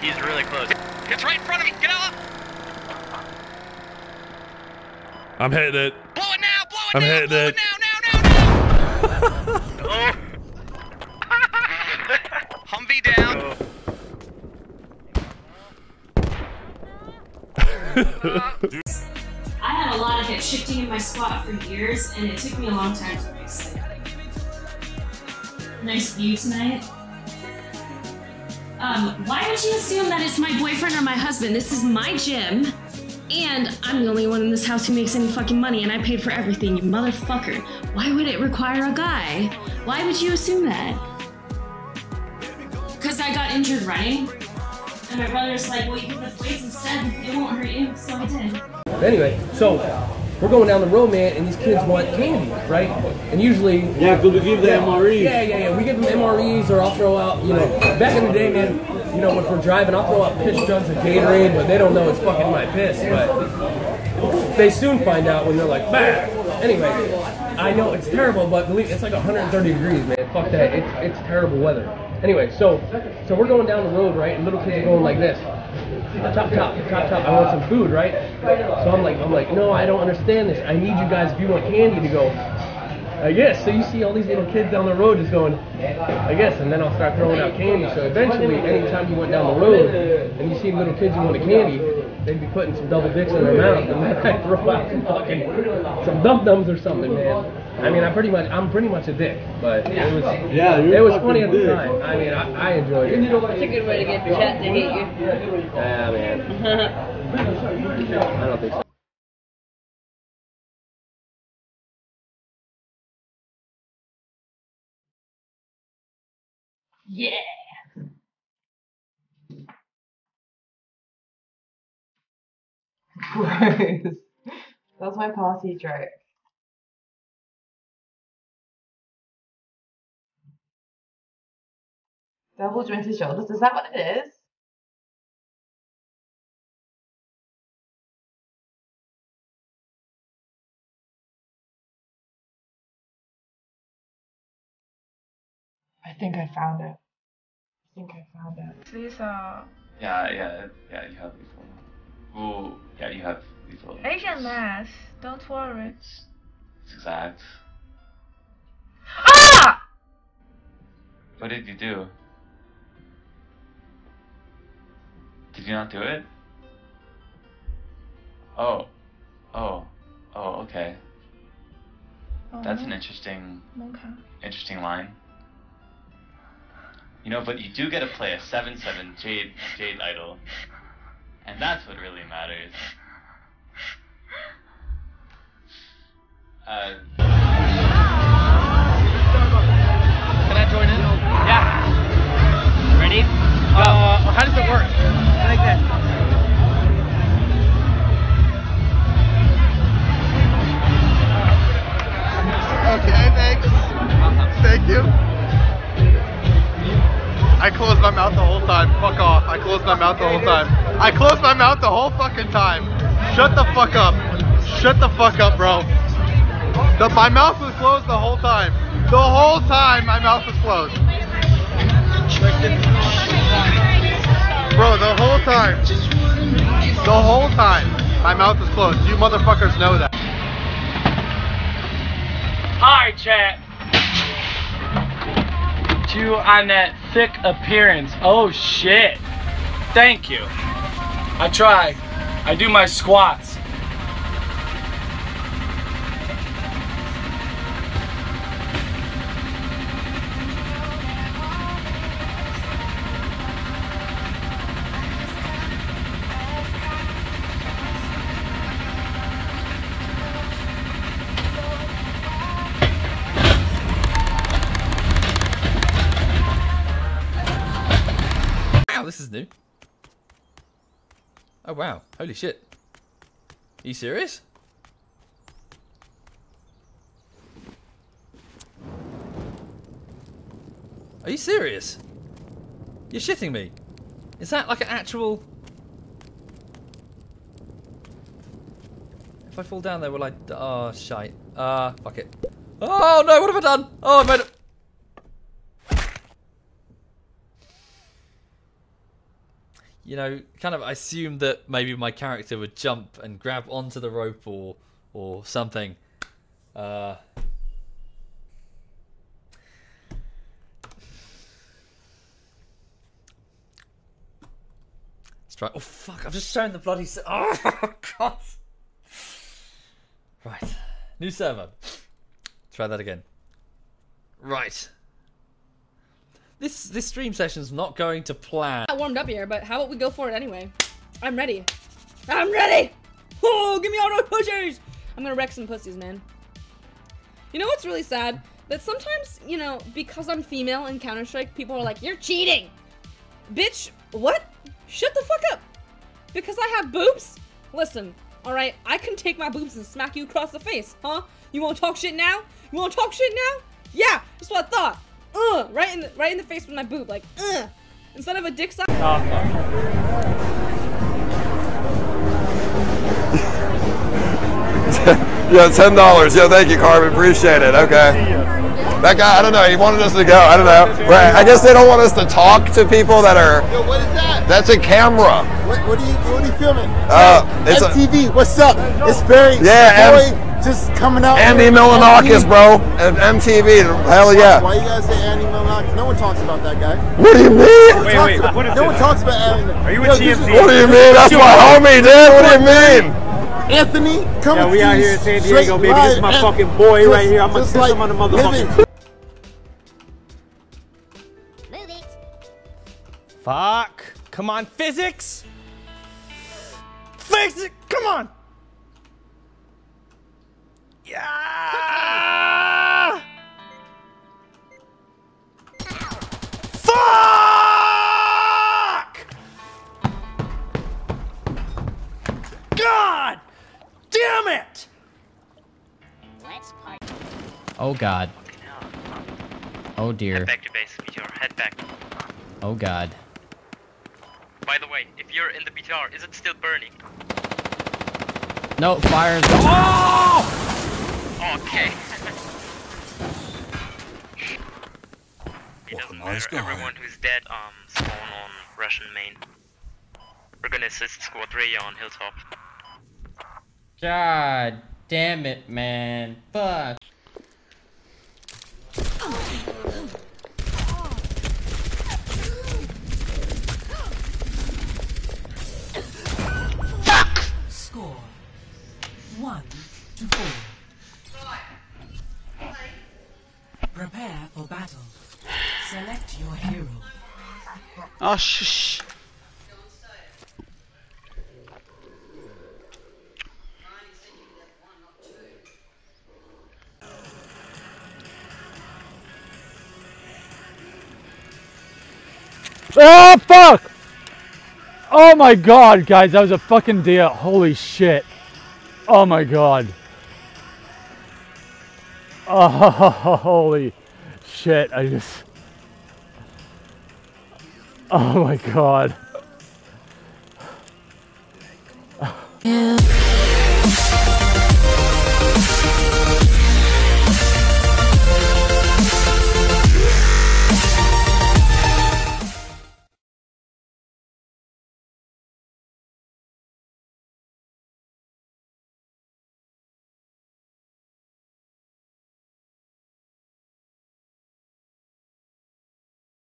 He's really close. It's right in front of me. Get out! I'm hitting it. Blow it now! Blow it I'm now! hitting Blow it. it now! Oh. Humvee down. I had a lot of hip shifting in my squat for years, and it took me a long time to fix it. Nice view tonight. Why would you assume that it's my boyfriend or my husband? This is my gym, and I'm the only one in this house who makes any fucking money, and I paid for everything, you motherfucker. Why would it require a guy? Why would you assume that? Because I got injured running, and my brother's like, well, you can lift weights instead, it won't hurt you, so I did. Anyway, so we're going down the road, man, and these kids want candy, right? And usually... Yeah, because we give them MREs. Yeah. We give them MREs, or I'll throw out, you know, back in the day, man, you know, if we're driving, I'll throw out piss jugs of Gatorade, but they don't know it's fucking my piss, but they soon find out when they're like, bah! Anyway, I know it's terrible, but believe it's like 130 degrees, man. Fuck that. It's terrible weather. Anyway, so we're going down the road, right? And little kids are going like this. Chop. I want some food, right? So I'm like, no, I don't understand this. I need you guys, if you want candy, to go, I guess. So you see all these little kids down the road just going, I guess, and then I'll start throwing out candy. So eventually, anytime you went down the road and you see little kids who want a candy, they'd be putting some double dicks in their mouth, and then I throw out some dum-dums or something, man. I mean, I'm pretty much a dick, but it was funny at the time. I mean, I enjoyed it. It's a good way to get the chat to hate you. Yeah, man. I don't think so. Yeah. Gross. That's my party trick. Double jointed shoulders, is that what it is? I think I found it. These are Yeah, you have these ones. Ooh, yeah, you have these ones. Asian math. Don't worry. It's exact. Ah! What did you do? Did you not do it? Oh, okay. That's an interesting line. You know, but you do get to play a 7/7 Jade idol, and that's what really matters. Can I join in? Yeah. Ready? How does it work? Like that. Okay, thanks. Thank you. I closed my mouth the whole time. Fuck off. I closed my mouth the whole time. I closed my mouth the whole fucking time. Shut the fuck up. Shut the fuck up, bro. My mouth was closed the whole time. The whole time my mouth was closed. Bro, the whole time. The whole time my mouth was closed. You motherfuckers know that. Hi, chat. You on that thick appearance. Oh shit. Thank you. I try. I do my squats. This is new. Oh wow, holy shit. Are you serious? Are you serious? You're shitting me. Is that like an actual... If I fall down there, will I... Oh, shite. Fuck it. Oh no, what have I done? Oh, I made it... you know, kind of I assumed that maybe my character would jump and grab onto the rope or something. Let's try. Oh fuck! I've just shown the bloody. Oh god! Right, new server. Try that again. Right. This stream session's not going to plan. I warmed up here, but how about we go for it anyway? I'm ready. I'm ready! Oh, give me all those pussies! I'm gonna wreck some pussies, man. You know what's really sad? That sometimes, you know, because I'm female in Counter-Strike, people are like, you're cheating! Bitch, what? Shut the fuck up! Because I have boobs? Listen, alright, I can take my boobs and smack you across the face, huh? You wanna talk shit now? You wanna talk shit now? Yeah, that's what I thought. Right in the face with my boob, like, instead of a dick size. Yeah, $10. Yeah, thank you, Carmen. Appreciate it. Okay. That guy, I don't know. He wanted us to go. I don't know. Right. I guess they don't want us to talk to people that are. Yo, what is that? That's a camera. What are you filming? It's MTV. What's up? It's Barry. Yeah. Just coming out. Andy Milanakis, bro. MTV. Hell yeah. Why you guys say Andy Milanakis? No one talks about that guy. What do you mean? Wait. No one talks about Andy. Are you with TMZ? What do you mean? That's my homie, dude. What do you mean? Anthony, come yeah, we out here in San Diego, baby. This is my fucking boy right here. I'm gonna kiss him on the motherfucking. Move it. Fuck. Come on, physics. Physics. Come on. Yeah. Fuck. God. Damn it! Let's party. Oh god. Oh dear. Head back to base, BTR. Head back. Oh god. By the way, if you're in the BTR, is it still burning? No, fires. Oh! Okay. It doesn't matter. Everyone who's dead, spawn on Russian main. We're gonna assist Squad 3 on Hilltop. God damn it, man. Fuck. Score 1-4. Prepare for battle. Select your hero. Oh, shh. Oh, fuck! Oh my god, guys, that was a fucking deal. Holy shit. Oh my god. Oh, holy shit. I just... Oh my god.